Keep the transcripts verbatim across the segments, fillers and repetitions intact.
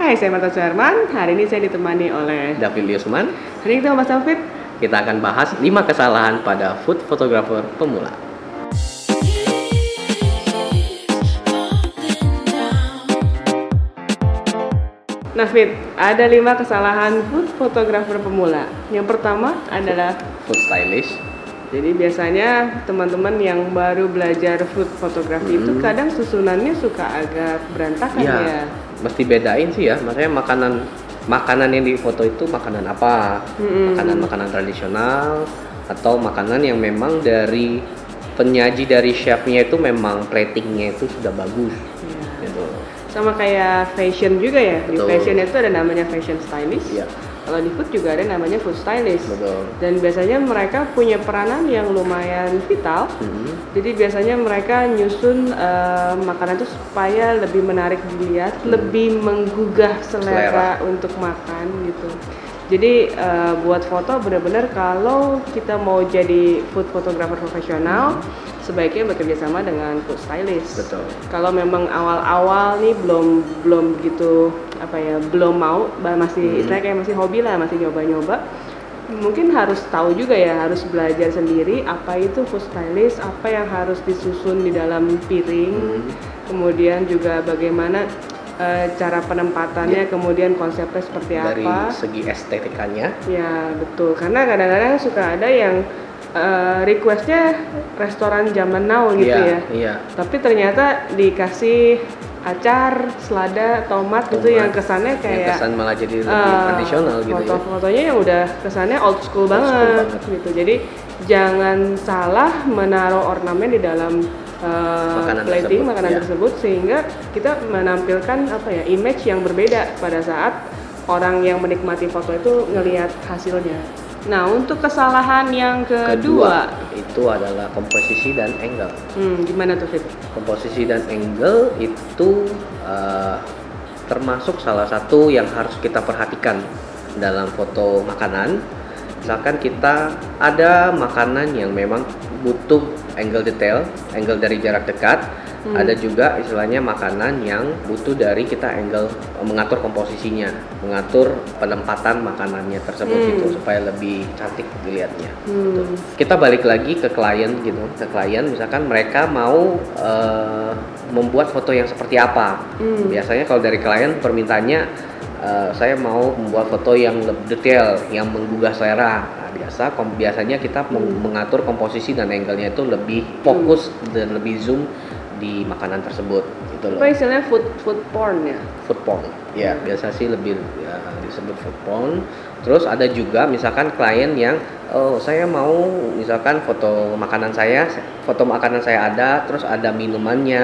Hai, saya Marta Suherman. Hari ini saya ditemani oleh David Liusman. Hari ini kita Mas David. Kita akan bahas lima kesalahan pada food photographer pemula. Nah, Fit, ada lima kesalahan food photographer pemula. Yang pertama adalah Food stylist. jadi biasanya teman-teman yang baru belajar food fotografi hmm. itu kadang susunannya suka agak berantakan ya. ya. Mesti bedain sih ya, maksudnya makanan makanan yang difoto itu makanan apa? Hmm. Makanan-makanan tradisional atau makanan yang memang dari penyaji dari chefnya itu memang platingnya itu sudah bagus. Ya. Gitu. Sama kayak fashion juga ya. Betul. Di fashion itu ada namanya fashion stylist. Ya. Kalau di food juga ada namanya food stylist. Betul. Dan biasanya mereka punya peranan yang lumayan vital. Mm-hmm. Jadi biasanya mereka nyusun uh, makanan itu supaya lebih menarik dilihat, mm. lebih menggugah selera, selera untuk makan gitu. Jadi uh, buat foto benar-benar kalau kita mau jadi food photographer profesional, hmm. sebaiknya bekerja sama dengan food stylist. Betul. Kalau memang awal-awal nih belum belum begitu apa ya, belum mau, masih hmm. istilahnya kayak masih hobi lah, masih nyoba-nyoba. Mungkin harus tahu juga ya, harus belajar sendiri apa itu food stylist, apa yang harus disusun di dalam piring, hmm. kemudian juga bagaimana Uh, cara penempatannya, ya. Kemudian konsepnya seperti dari apa dari segi estetikanya ya betul, karena kadang-kadang suka ada yang uh, requestnya restoran zaman now gitu ya, ya, ya. Tapi ternyata dikasih acar, selada, tomat, tomat gitu yang kesannya kayak yang kesan malah jadi lebih uh, tradisional gitu foto ya. Fotonya yang udah kesannya old school, old banget, school banget gitu. Jadi jangan salah menaruh ornamen di dalam Uh, makanan plating tersebut, makanan ya. tersebut sehingga kita menampilkan apa ya, image yang berbeda pada saat orang yang menikmati foto itu ngelihat hasilnya. Nah, untuk kesalahan yang kedua, kedua itu adalah komposisi dan angle. Hmm, gimana tuh, Fit? Komposisi dan angle itu uh, termasuk salah satu yang harus kita perhatikan dalam foto makanan. Misalkan kita ada makanan yang memang butuh angle detail, angle dari jarak dekat. Hmm. Ada juga istilahnya makanan yang butuh dari kita angle mengatur komposisinya, mengatur penempatan makanannya tersebut hmm. gitu supaya lebih cantik dilihatnya. Hmm. Gitu. Kita balik lagi ke klien gitu, ke klien misalkan mereka mau uh, membuat foto yang seperti apa. Hmm. Biasanya kalau dari klien permintaannya Uh, saya mau membuat foto yang lebih detail, yang menggugah selera. Nah, biasa, kom, biasanya kita hmm. mengatur komposisi dan angle-nya itu lebih fokus hmm. dan lebih zoom di makanan tersebut. Gitu loh. Apa istilahnya food food porn ya? Food porn, ya biasa sih lebih ya, disebut food porn. Terus ada juga misalkan klien yang oh saya mau misalkan foto makanan saya, foto makanan saya ada, terus ada minumannya,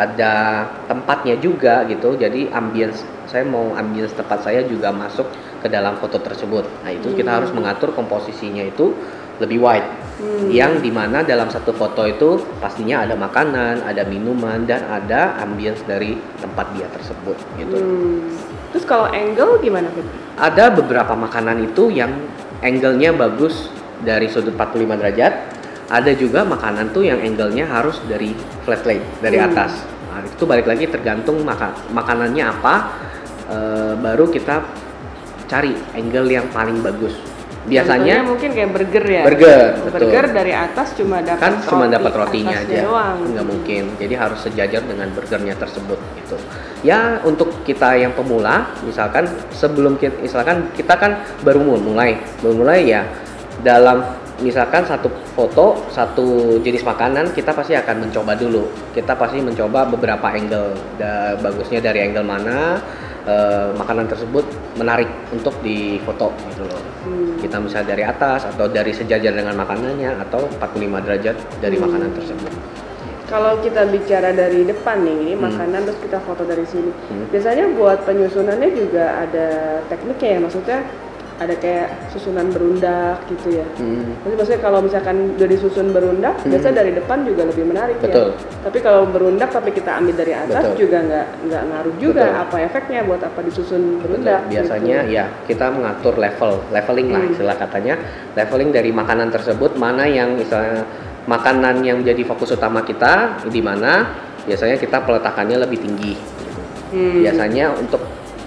ada tempatnya juga gitu. Jadi ambience, saya mau ambience tempat saya juga masuk ke dalam foto tersebut. Nah itu hmm. kita harus mengatur komposisinya itu lebih wide, hmm. yang dimana dalam satu foto itu pastinya ada makanan, ada minuman, dan ada ambience dari tempat dia tersebut gitu. Hmm. Terus kalau angle gimana, Fit? Ada beberapa makanan itu yang angle-nya bagus dari sudut empat puluh lima derajat. Ada juga makanan tuh yang angle-nya harus dari flat lay, dari hmm. atas. Nah, itu balik lagi tergantung maka, makanannya apa, e, baru kita cari angle yang paling bagus. Biasanya contohnya mungkin kayak burger ya. Burger, burger betul. Dari atas cuma dapat kan roti, cuma dapat rotinya aja, doang. Nggak mungkin. Jadi harus sejajar dengan burgernya tersebut gitu. Ya untuk kita yang pemula, misalkan sebelum kita, misalkan kita kan baru mulai, baru mulai ya dalam misalkan satu foto satu jenis makanan kita pasti akan mencoba dulu. Kita pasti mencoba beberapa angle. Da, bagusnya dari angle mana. Uh, makanan tersebut menarik untuk difoto gitu loh. Hmm. Kita misalnya dari atas atau dari sejajar dengan makanannya atau empat puluh lima derajat dari hmm. makanan tersebut. Kalau kita bicara dari depan nih, hmm. makanan terus kita foto dari sini. Hmm. Biasanya buat penyusunannya juga ada tekniknya ya, maksudnya ada kayak susunan berundak gitu ya. Hmm. Jadi maksudnya kalau misalkan udah disusun berundak, hmm. biasa dari depan juga lebih menarik. Betul. Ya. Tapi kalau berundak tapi kita ambil dari atas, betul. Juga nggak nggak ngaruh juga. Betul. Apa efeknya buat apa disusun berundak? Betul. Biasanya gitu. Ya kita mengatur level, leveling hmm. lah istilah katanya, leveling dari makanan tersebut, mana yang misalnya makanan yang menjadi fokus utama kita di mana, biasanya kita peletakannya lebih tinggi. Hmm. Biasanya untuk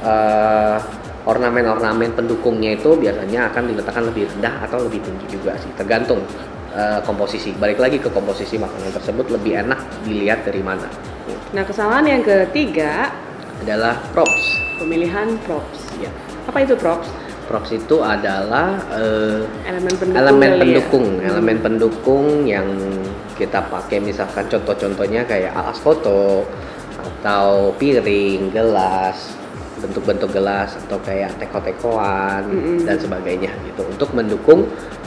uh, ornamen-ornamen pendukungnya itu biasanya akan diletakkan lebih rendah atau lebih tinggi juga sih, tergantung uh, komposisi. Balik lagi ke komposisi makanan tersebut lebih enak dilihat dari mana. Nah, kesalahan yang ketiga adalah props. Pemilihan props. Ya. Apa itu props? Props itu adalah uh, elemen pendukung. Elemen pendukung, ya? elemen hmm. pendukung yang kita pakai, misalkan contoh-contohnya kayak alas foto atau piring, gelas, bentuk-bentuk gelas atau kayak teko-tekoan mm-hmm. dan sebagainya gitu untuk mendukung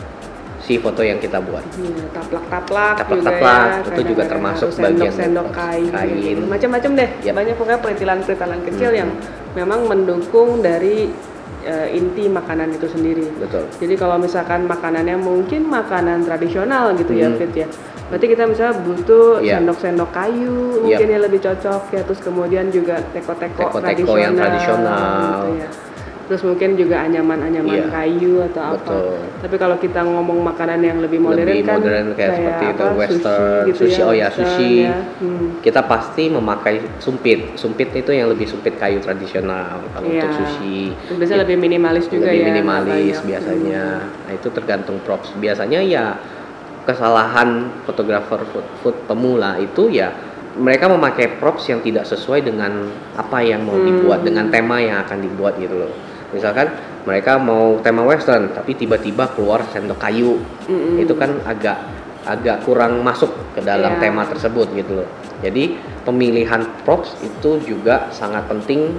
si foto yang kita buat. Ya, taplak-taplak, taplak-taplak ya, itu juga termasuk bagian sendok kain, kain. macam-macam deh. Yep. Banyak pokoknya peritilan-peritilan kecil mm-hmm. yang memang mendukung dari uh, inti makanan itu sendiri. Betul. Jadi kalau misalkan makanannya mungkin makanan tradisional gitu hmm. ya Fit ya. Berarti kita misalnya butuh yeah. sendok-sendok kayu mungkin yeah. yang lebih cocok ya. Terus kemudian juga teko-teko, teko-teko tradisional, yang tradisional. Gitu ya. Terus mungkin juga anyaman-anyaman yeah. kayu atau Betul. apa. Tapi kalau kita ngomong makanan yang lebih modern lebih kan modern kayak, kayak seperti apa, itu western, sushi, gitu sushi ya, oh ya western, sushi. Ya. Hmm. Kita pasti memakai sumpit. Sumpit itu yang lebih sumpit kayu tradisional kalau yeah. untuk sushi. Biasanya lebih minimalis juga lebih ya. Lebih minimalis banyak. biasanya. Hmm. Nah, itu tergantung props. Biasanya ya kesalahan fotografer food, food pemula itu ya mereka memakai props yang tidak sesuai dengan apa yang mau dibuat, hmm. dengan tema yang akan dibuat gitu loh. Misalkan mereka mau tema western tapi tiba-tiba keluar sendok kayu, mm-hmm. itu kan agak agak kurang masuk ke dalam yeah. tema tersebut gitu loh. Jadi pemilihan props itu juga sangat penting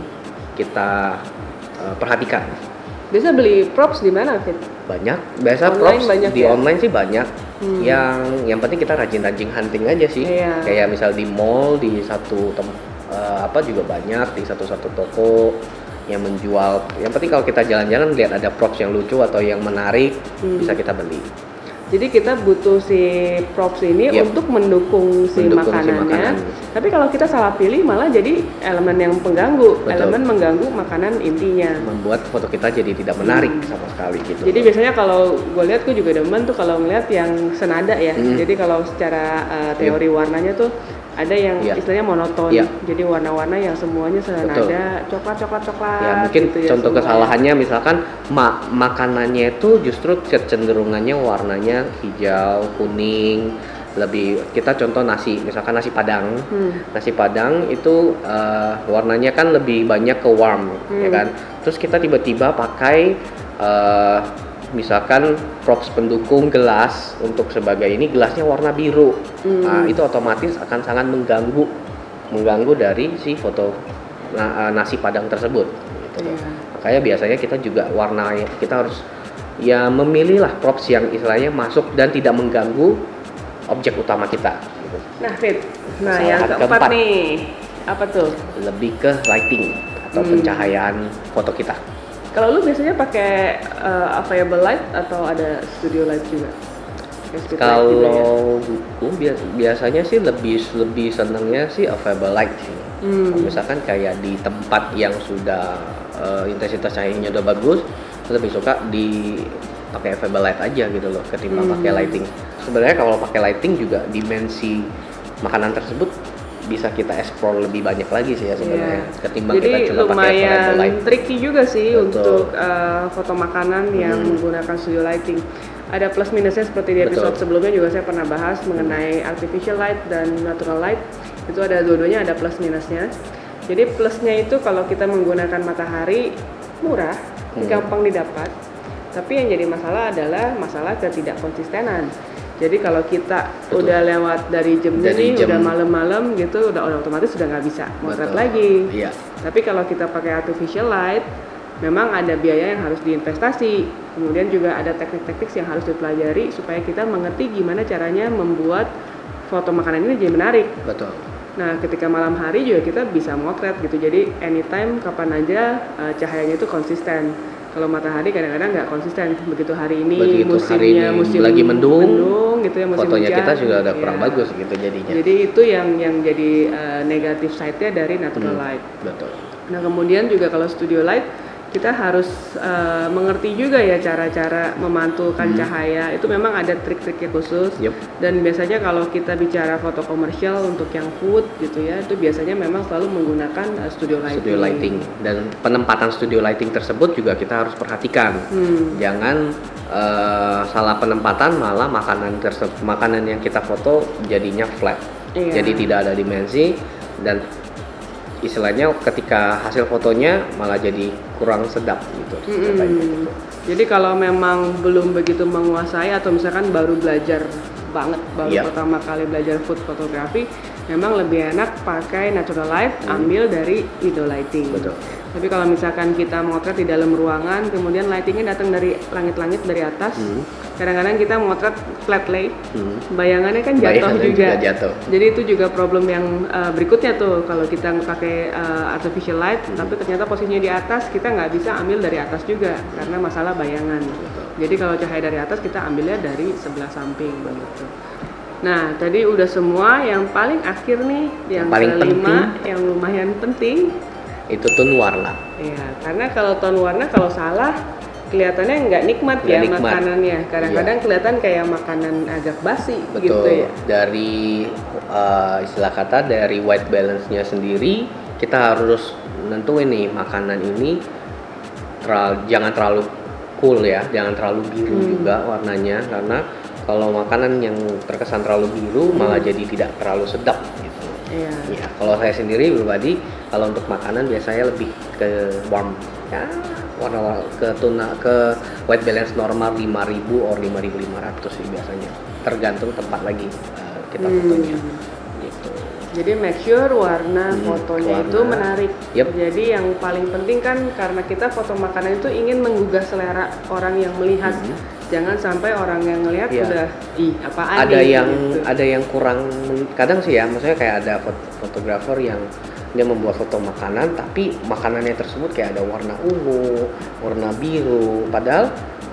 kita uh, perhatikan. Biasa beli props di mana, Fit? Banyak. Biasa online props banyak di ya? online sih banyak. Hmm. Yang yang penting kita rajin-rajin hunting aja sih. Yeah. Kayak misal di mall, di satu tem- uh, apa juga banyak, di satu-satu toko yang menjual. Yang penting kalau kita jalan-jalan lihat ada props yang lucu atau yang menarik, hmm. bisa kita beli. Jadi kita butuh si props ini yep. untuk mendukung si mendukung makanannya. Si makanan. Tapi kalau kita salah pilih malah jadi elemen yang pengganggu, Betul. elemen mengganggu makanan intinya. Membuat foto kita jadi tidak menarik hmm. sama sekali gitu. Jadi biasanya kalau gue lihat, gue juga demen tuh kalau ngeliat yang senada ya. Hmm. Jadi kalau secara uh, teori yep. warnanya tuh ada yang yeah. istilahnya monoton, yeah. jadi warna-warna yang semuanya senada, coklat, coklat, coklat. Ya mungkin gitu ya, contoh semua. Kesalahannya misalkan ma- makanannya itu justru kecenderungannya warnanya hijau, kuning, lebih kita contoh nasi, misalkan nasi padang, hmm. nasi padang itu uh, warnanya kan lebih banyak ke warm, hmm. ya kan. Terus kita tiba-tiba pakai uh, misalkan props pendukung gelas untuk sebagai ini gelasnya warna biru, hmm. nah, itu otomatis akan sangat mengganggu mengganggu dari si foto nah, nasi padang tersebut gitu. Yeah. Makanya biasanya kita juga warna kita harus ya memilihlah props yang istilahnya masuk dan tidak mengganggu objek utama kita gitu. Nah Fit, nah yang keempat, keempat nih apa tuh? Lebih ke lighting atau hmm. pencahayaan foto kita. Kalau lu biasanya pakai uh, available light atau ada studio light juga? Kalau buku ya? biasanya sih lebih lebih senangnya sih available light sih. Hmm. Misalkan kayak di tempat yang sudah uh, intensitas cahayanya udah bagus, lebih suka di pakai available light aja gitu loh ketimbang hmm. pakai lighting. Sebenarnya kalau pakai lighting juga dimensi makanan tersebut bisa kita explore lebih banyak lagi sih ya sebenarnya yeah. ketimbang jadi kita cuma pakai available light. Jadi tricky juga sih Betul. untuk uh, foto makanan yang hmm. menggunakan studio lighting. Ada plus minusnya seperti di episode Betul. sebelumnya juga saya pernah bahas mengenai artificial light dan natural light. Itu ada dua-duanya ada plus minusnya. Jadi plusnya itu kalau kita menggunakan matahari murah, hmm. gampang didapat. Tapi yang jadi masalah adalah masalah ketidakkonsistenan. Jadi kalau kita Betul. udah lewat dari jam ini, udah malam-malam gitu, udah, udah otomatis sudah nggak bisa motret lagi. Iya. Tapi kalau kita pakai artificial light, memang ada biaya yang harus diinvestasi. Kemudian juga ada teknik-teknik yang harus dipelajari supaya kita mengerti gimana caranya membuat foto makanan ini jadi menarik. Betul. Nah, ketika malam hari juga kita bisa motret gitu. Jadi anytime, kapan aja uh, cahayanya itu konsisten. Kalau matahari kadang-kadang nggak konsisten, begitu hari ini begitu musimnya hari ini musim lagi mendung, mendung gitu ya, musim fotonya hujan, kita sudah ada kurang ya. bagus gitu jadinya. Jadi itu yang yang jadi uh, negatif side-nya dari natural hmm, light. Betul. Nah kemudian juga kalau studio light kita harus uh, mengerti juga ya cara-cara memantulkan Hmm. cahaya. Itu memang ada trik-triknya khusus. Yup. Dan biasanya kalau kita bicara foto komersial untuk yang food gitu ya, itu biasanya memang selalu menggunakan uh, studio lighting. Studio lighting, dan penempatan studio lighting tersebut juga kita harus perhatikan. Hmm. Jangan uh, salah penempatan, malah makanan tersebut, makanan yang kita foto jadinya flat. Iya. Jadi tidak ada dimensi, dan istilahnya ketika hasil fotonya malah jadi kurang sedap gitu. Mm-mm. Contohnya gitu. Jadi kalau memang belum begitu menguasai atau misalkan baru belajar banget, baru Iya. pertama kali belajar food fotografi, memang lebih enak pakai natural light, Hmm. ambil dari window lighting. Betul. Tapi kalau misalkan kita motret di dalam ruangan, kemudian lightingnya datang dari langit-langit dari atas, Hmm. kadang-kadang kita motret flat light, Hmm. bayangannya kan jatuh Bayangan juga. juga jatuh. Jadi itu juga problem yang uh, berikutnya tuh, kalau kita pakai uh, artificial light, Hmm. tapi ternyata posisinya di atas, kita nggak bisa ambil dari atas juga karena masalah bayangan. Jadi kalau cahaya dari atas kita ambilnya dari sebelah samping begitu. Nah, tadi udah semua. Yang paling akhir nih, yang, Yang paling kelima, yang lumayan penting, Itu tone warna. ya karena kalau tone warna kalau salah kelihatannya nggak nikmat Nggak ya nikmat. makanannya. Kadang-kadang kelihatan kayak makanan agak basi Betul. gitu ya. Dari uh, istilah kata dari white balance-nya sendiri, kita harus nentuin nih makanan ini teral- jangan terlalu cool ya, jangan terlalu biru Hmm. juga warnanya, karena kalau makanan yang terkesan terlalu biru malah Hmm. jadi tidak terlalu sedap gitu. Iya. Ya, kalau saya sendiri pribadi, kalau untuk makanan biasanya lebih ke warm, ya warna ke tuna ke white balance normal lima ribu or lima ribu lima ratus sih biasanya, tergantung tempat lagi uh, kita Hmm. fotonya gitu. Jadi make sure warna Hmm, fotonya warna. itu menarik. Yep. Jadi yang paling penting kan karena kita foto makanan itu ingin menggugah selera orang yang melihat. Hmm. Jangan sampai orang yang ngelihat Iya. udah ih apaan Ada nih, yang gitu. ada yang kurang, kadang sih ya, maksudnya kayak ada fot- fotografer yang dia membuat foto makanan tapi makanannya tersebut kayak ada warna ungu, warna biru, padahal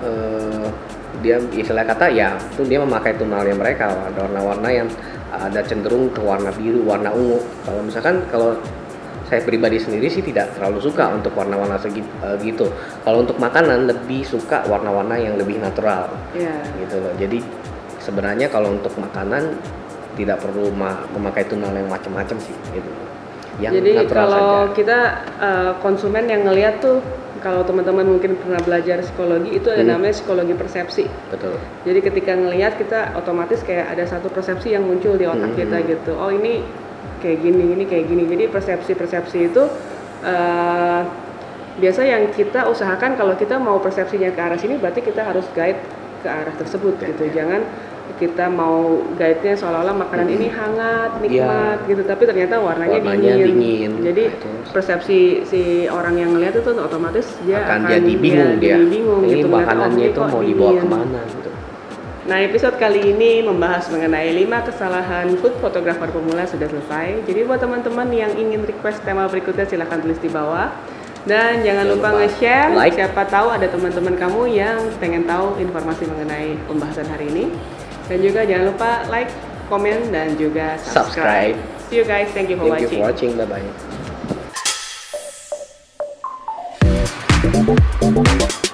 eh, dia istilah kata ya itu dia memakai tonalnya mereka, ada warna-warna yang ada cenderung ke warna biru, warna ungu. Kalau misalkan kalau saya pribadi sendiri sih tidak terlalu suka untuk warna-warna segitu gitu. Kalau untuk makanan lebih suka warna-warna yang lebih natural Iya. gitu loh. Jadi sebenarnya kalau untuk makanan tidak perlu ma- memakai tonal yang macam-macam sih gitu. Yang Jadi natural kalau saja. kita uh, konsumen yang ngelihat tuh, kalau teman-teman mungkin pernah belajar psikologi, itu ada Hmm. namanya psikologi persepsi. Betul. Jadi ketika ngelihat kita otomatis kayak ada satu persepsi yang muncul di otak Hmm. kita gitu. Oh ini kayak gini, ini kayak gini. Jadi persepsi-persepsi itu uh, biasa yang kita usahakan kalau kita mau persepsinya ke arah sini, berarti kita harus guide ke arah tersebut Oke, gitu. oke. Jangan kita mau guide-nya seolah-olah makanan Hmm. ini hangat, nikmat Iya. gitu, tapi ternyata warnanya, Warnanya dingin. dingin. Jadi Nah, itu. persepsi si orang yang ngelihat itu otomatis dia akan akan, jadi bingung ya, dia. jadi bingung Ini gitu. ngeliat, makanannya oh, ini itu kok mau dibawa dingin. kemana gitu. Nah, episode kali ini membahas mengenai lima kesalahan food photographer pemula sudah selesai. Jadi buat teman-teman yang ingin request tema berikutnya silahkan tulis di bawah. Dan jangan Jangan lupa lupa nge-share, like. siapa tahu ada teman-teman kamu yang pengen tahu informasi mengenai pembahasan hari ini. Dan juga jangan lupa like, komen, dan juga subscribe. Subscribe. See you guys, thank you for Thank you watching. for watching. Bye bye.